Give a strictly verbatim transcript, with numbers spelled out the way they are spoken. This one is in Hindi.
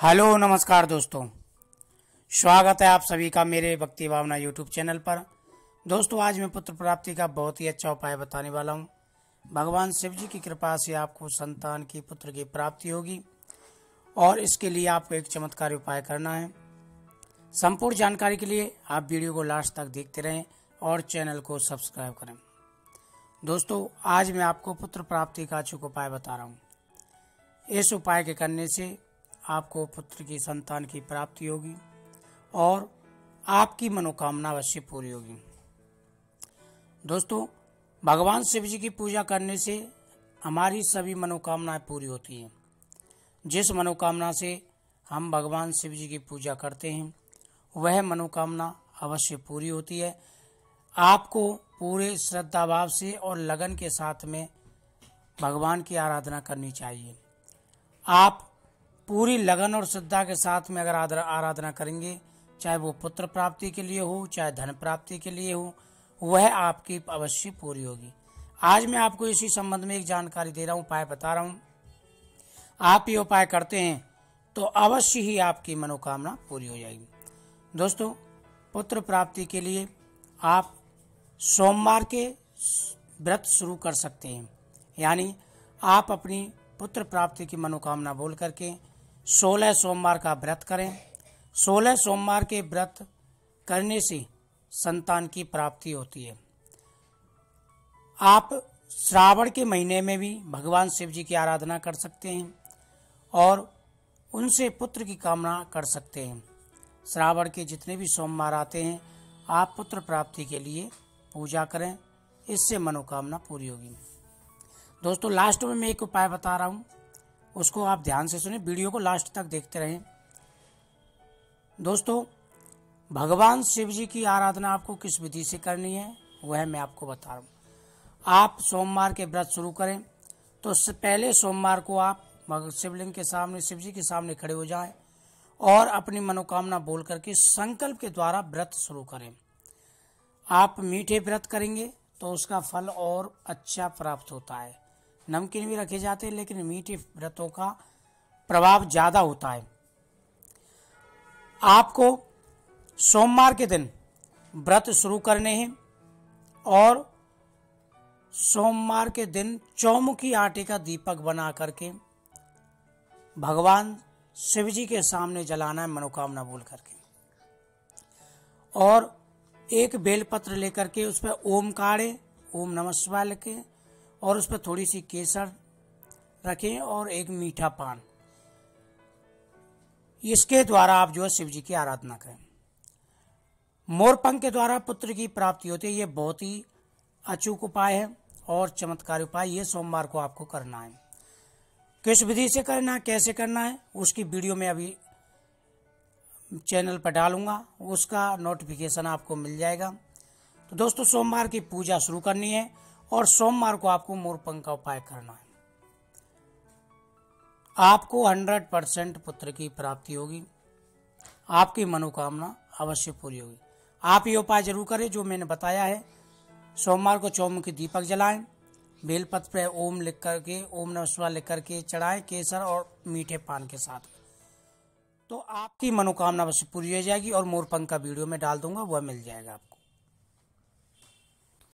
हेलो नमस्कार दोस्तों, स्वागत है आप सभी का मेरे भक्ति भावना यूट्यूब चैनल पर। दोस्तों, आज मैं पुत्र प्राप्ति का बहुत ही अच्छा उपाय बताने वाला हूं। भगवान शिव जी की कृपा से आपको संतान की पुत्र की प्राप्ति होगी और इसके लिए आपको एक चमत्कारी उपाय करना है। संपूर्ण जानकारी के लिए आप वीडियो को लास्ट तक देखते रहें और चैनल को सब्सक्राइब करें। दोस्तों, आज मैं आपको पुत्र प्राप्ति का अचूक उपाय बता रहा हूँ। इस उपाय के करने से आपको पुत्र की संतान की प्राप्ति होगी और आपकी मनोकामना अवश्य पूरी होगी। दोस्तों, भगवान शिव जी की पूजा करने से हमारी सभी मनोकामनाएं पूरी होती हैं। जिस मनोकामना से हम भगवान शिव जी की पूजा करते हैं वह मनोकामना अवश्य पूरी होती है। आपको पूरे श्रद्धा भाव से और लगन के साथ में भगवान की आराधना करनी चाहिए। आप पूरी लगन और श्रद्धा के साथ में अगर आराधना करेंगे, चाहे वो पुत्र प्राप्ति के लिए हो चाहे धन प्राप्ति के लिए हो, वह आपकी अवश्य पूरी होगी। आज मैं आपको इसी संबंध में एक जानकारी दे रहा हूँ, उपाय बता रहा हूँ। आप ये उपाय करते हैं तो अवश्य ही आपकी मनोकामना पूरी हो जाएगी। दोस्तों, पुत्र प्राप्ति के लिए आप सोमवार के व्रत शुरू कर सकते हैं। यानी आप अपनी पुत्र प्राप्ति की मनोकामना बोल करके सोलह सोमवार का व्रत करें। सोलह सोमवार के व्रत करने से संतान की प्राप्ति होती है। आप श्रावण के महीने में भी भगवान शिव जी की आराधना कर सकते हैं और उनसे पुत्र की कामना कर सकते हैं। श्रावण के जितने भी सोमवार आते हैं आप पुत्र प्राप्ति के लिए पूजा करें, इससे मनोकामना पूरी होगी। दोस्तों, लास्ट में मैं एक उपाय बता रहा हूँ, उसको आप ध्यान से सुने, वीडियो को लास्ट तक देखते रहें। दोस्तों, भगवान शिव जी की आराधना आपको किस विधि से करनी है वह मैं आपको बता रहा हूँ। आप सोमवार के व्रत शुरू करें तो पहले सोमवार को आप शिवलिंग के सामने, शिव जी के सामने खड़े हो जाएं और अपनी मनोकामना बोल करके संकल्प के द्वारा व्रत शुरू करें। आप मीठे व्रत करेंगे तो उसका फल और अच्छा प्राप्त होता है। नमकीन भी रखे जाते हैं लेकिन मीठे व्रतों का प्रभाव ज्यादा होता है। आपको सोमवार के दिन व्रत शुरू करने हैं और सोमवार के दिन चौमुखी आटे का दीपक बना करके भगवान शिव जी के सामने जलाना है मनोकामना बोल करके, और एक बेलपत्र लेकर के उस पर ओम काढ़े, ओम नमः शिवाय लिखे और उस पर थोड़ी सी केसर रखें और एक मीठा पान। इसके द्वारा आप जो है शिव जी की आराधना करें। मोरपंख के द्वारा पुत्र की प्राप्ति होती है। ये बहुत ही अचूक उपाय है और चमत्कारी उपाय। ये सोमवार को आपको करना है। किस विधि से करना है, कैसे करना है, उसकी वीडियो में अभी चैनल पर डालूंगा, उसका नोटिफिकेशन आपको मिल जाएगा। तो दोस्तों, सोमवार की पूजा शुरू करनी है और सोमवार को आपको मोरपंख का उपाय करना है। आपको हंड्रेड परसेंट पुत्र की प्राप्ति होगी, आपकी मनोकामना अवश्य पूरी होगी। आप ये उपाय जरूर करें जो मैंने बताया है। सोमवार को चौमुखी दीपक जलाएं, बेलपत्र पे ओम लिख करके, ओम नमः शिवाय लिख करके चढ़ाएं केसर और मीठे पान के साथ, तो आपकी मनोकामना अवश्य पूरी हो जाएगी। और मोरपंख का वीडियो में डाल दूंगा, वह मिल जाएगा आपको।